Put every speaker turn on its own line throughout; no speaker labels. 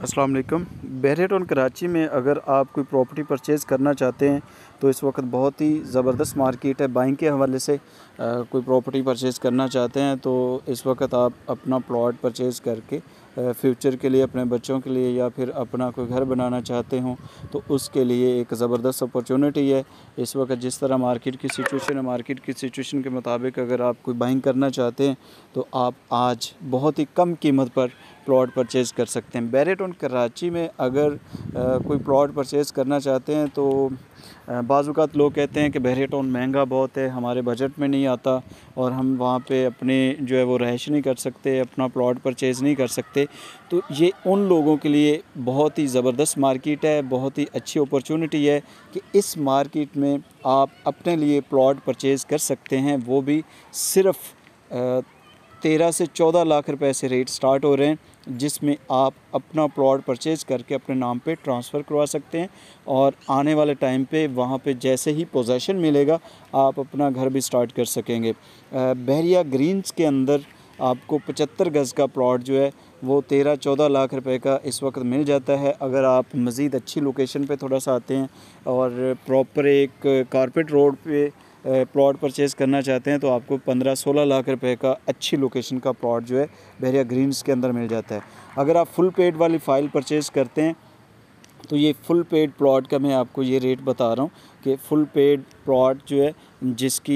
अस्सलाम वालेकुम। बहरिया टाउन कराची में अगर आप कोई प्रॉपर्टी परचेज़ करना चाहते हैं तो इस वक्त बहुत ही ज़बरदस्त मार्केट है। बाइंग के हवाले से कोई प्रॉपर्टी परचेज़ करना चाहते हैं तो इस वक्त आप अपना प्लॉट परचेज़ करके फ्यूचर के लिए, अपने बच्चों के लिए या फिर अपना कोई घर बनाना चाहते हों तो उसके लिए एक ज़बरदस्त अपॉर्चुनिटी है। इस वक्त जिस तरह मार्केट की सिचुएशन है, मार्केट की सिचुएशन के मुताबिक अगर आप कोई बाइंग करना चाहते हैं तो आप आज बहुत ही कम कीमत पर प्लॉट परचेज़ कर सकते हैं। बहरिया टाउन कराची में अगर कोई प्लॉट परचेज़ करना चाहते हैं तो बाज़ औक़ात लोग कहते हैं कि बहरिया टाउन महंगा बहुत है, हमारे बजट में नहीं आता और हम वहाँ पे अपने जो है वो रहायश नहीं कर सकते, अपना प्लॉट परचेज़ नहीं कर सकते। तो ये उन लोगों के लिए बहुत ही ज़बरदस्त मार्केट है, बहुत ही अच्छी अपॉर्चुनिटी है कि इस मार्केट में आप अपने लिए प्लॉट परचेज़ कर सकते हैं। वो भी सिर्फ़ 13 से 14 लाख रुपए से रेट स्टार्ट हो रहे हैं, जिसमें आप अपना प्लॉट परचेज़ करके अपने नाम पे ट्रांसफ़र करवा सकते हैं और आने वाले टाइम पे वहाँ पे जैसे ही पोजेसन मिलेगा आप अपना घर भी स्टार्ट कर सकेंगे। बहरिया ग्रीन्स के अंदर आपको 75 गज़ का प्लॉट जो है वो 13-14 लाख रुपए का इस वक्त मिल जाता है। अगर आप मज़ीद अच्छी लोकेशन पे थोड़ा सा आते हैं और प्रॉपर एक कारपेट रोड पे प्लॉट परचेज़ करना चाहते हैं तो आपको 15-16 लाख रुपए का अच्छी लोकेशन का प्लॉट जो है बहरिया ग्रीन्स के अंदर मिल जाता है। अगर आप फुल पेड वाली फ़ाइल परचेज़ करते हैं तो ये फुल पेड प्लॉट का मैं आपको ये रेट बता रहा हूँ कि फुल पेड प्लॉट जो है जिसकी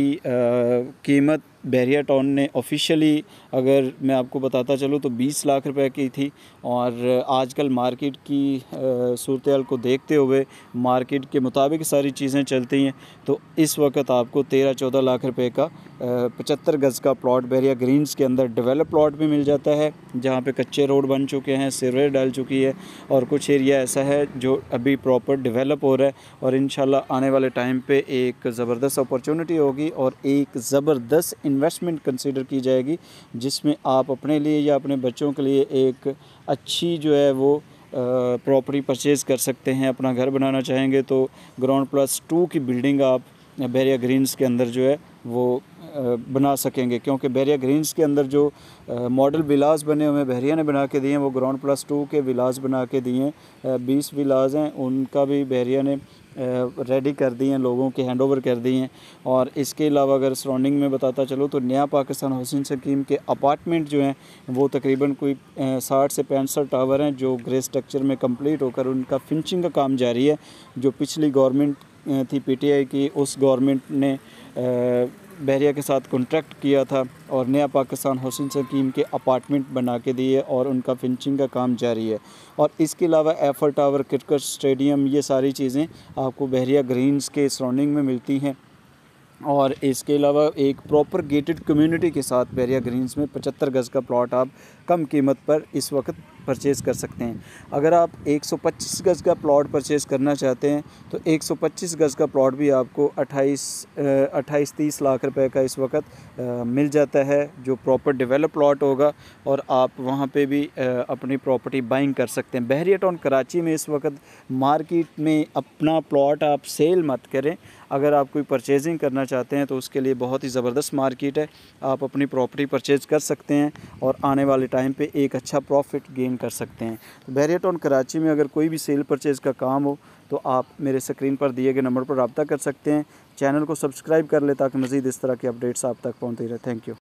कीमत बहरिया टाउन ने ऑफिशियली अगर मैं आपको बताता चलूँ तो 20 लाख रुपए की थी और आजकल मार्केट की सूरत हाल को देखते हुए मार्केट के मुताबिक सारी चीज़ें चलती हैं तो इस वक्त आपको 13-14 लाख रुपए का 75 गज़ का प्लॉट बहरिया ग्रीन्स के अंदर डेवलप प्लॉट भी मिल जाता है, जहाँ पे कच्चे रोड बन चुके हैं, सीवरेज डल चुकी है और कुछ एरिया ऐसा है जो अभी प्रॉपर डेवलप हो रहा है और इंशाल्लाह आने वाले टाइम पे एक ज़बरदस्त अपॉर्चुनिटी होगी और एक ज़बरदस्त इन्वेस्टमेंट कंसीडर की जाएगी, जिसमें आप अपने लिए या अपने बच्चों के लिए एक अच्छी जो है वो प्रॉपर्टी परचेज़ कर सकते हैं। अपना घर बनाना चाहेंगे तो ग्राउंड प्लस 2 की बिल्डिंग आप बहरिया ग्रीन्स के अंदर जो है वो बना सकेंगे, क्योंकि बहरिया ग्रीन्स के अंदर जो मॉडल विलास बने हुए हैं बहरिया ने बना के दिए हैं, वो ग्राउंड प्लस 2 के विलास बना के दिए हैं। 20 विलास हैं, उनका भी बहरिया ने रेडी कर दिए हैं, लोगों के हैंड ओवर कर दिए हैं। और इसके अलावा अगर सराउंडिंग में बताता चलो तो नया पाकिस्तान हाउसिंग स्कीम के अपार्टमेंट जो हैं वो तकरीबन कोई 60 से 65 टावर हैं जो ग्रे स्ट्रक्चर में कंप्लीट होकर उनका फिनिशिंग का काम जारी है। जो पिछली गवर्नमेंट थी पीटीआई की, उस गवर्नमेंट ने बहरिया के साथ कॉन्ट्रैक्ट किया था और नया पाकिस्तान हाउसिंग स्कीम के अपार्टमेंट बना के दिए और उनका फिनिशिंग का काम जारी है। और इसके अलावा एफर टावर, क्रिकेट स्टेडियम, ये सारी चीज़ें आपको बहरिया ग्रीन्स के सराउंडिंग में मिलती हैं। और इसके अलावा एक प्रॉपर गेटेड कम्युनिटी के साथ बहरिया ग्रीन्स में 75 गज़ का प्लॉट आप कम कीमत पर इस वक्त परचेज़ कर सकते हैं। अगर आप 125 गज़ का प्लॉट परचेज़ करना चाहते हैं तो 125 गज़ का प्लॉट भी आपको 28-30 लाख रुपए का इस वक्त मिल जाता है, जो प्रॉपर डेवलप प्लॉट होगा और आप वहाँ पे भी अपनी प्रॉपर्टी बाइंग कर सकते हैं। बहरिया टाउन कराची में इस वक्त मार्केट में अपना प्लॉट आप सेल मत करें, अगर आप कोई परचेजिंग करना चाहते हैं तो उसके लिए बहुत ही ज़बरदस्त मार्केट है। आप अपनी प्रॉपर्टी परचेज़ कर सकते हैं और आने वाले टाइम पे एक अच्छा प्रॉफिट गेन कर सकते हैं। तो बहरिया टाउन कराची में अगर कोई भी सेल परचेज़ का काम हो तो आप मेरे स्क्रीन पर दिए गए नंबर पर रब्ता कर सकते हैं। चैनल को सब्सक्राइब कर लें ताकि मज़ीद इस तरह के अपडेट्स आप तक पहुँचते रहे। Thank you.